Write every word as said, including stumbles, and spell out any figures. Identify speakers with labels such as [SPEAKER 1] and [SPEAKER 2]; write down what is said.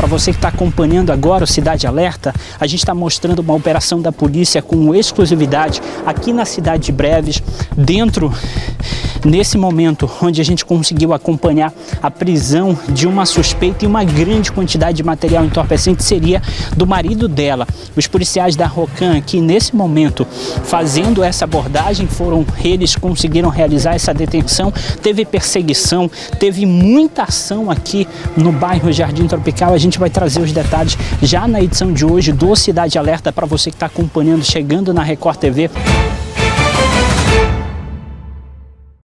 [SPEAKER 1] Para você que está acompanhando agora o Cidade Alerta, a gente está mostrando uma operação da polícia com exclusividade aqui na cidade de Breves, dentro, nesse momento, onde a gente conseguiu acompanhar a prisão de uma suspeita e uma grande quantidade de material entorpecente seria do marido dela. Os policiais da Rocan aqui, nesse momento, fazendo essa abordagem, foram eles conseguiram realizar essa detenção. Teve perseguição, teve muita ação aqui no bairro Jardim Tropical. A gente vai trazer os detalhes já na edição de hoje do Cidade Alerta para você que está acompanhando, chegando na Record T V.